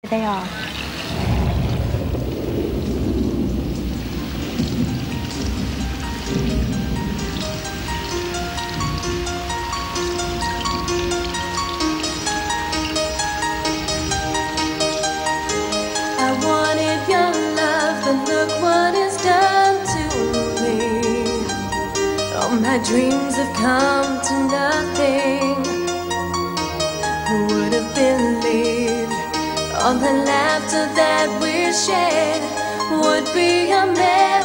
they are. I wanted your love, but look what it's done to me. All my dreams have come to nothing. Who would have believed all the laughter that we shared would be a memory?